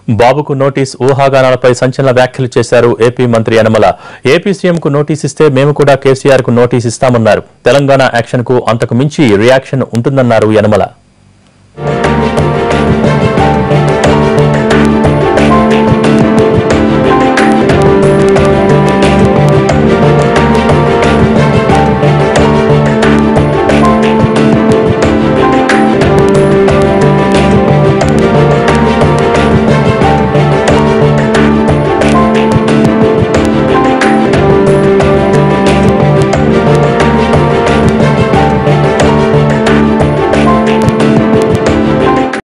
బాబుకు నోటీస్ ఊహాగానాలపై సంచలన వ్యాఖ్యలు చేశారు ఏపీ మంత్రి యనమల. ఏపీ సీఎంకు నోటీస్ ఇస్తే మేము కూడా కేసీఆర్ కు నోటీస్ ఇస్తామన్నారు. తెలంగాణ యాక్షన్ కు అంతకు మించి రియాక్షన్ ఉంటుందన్నారు యనమల.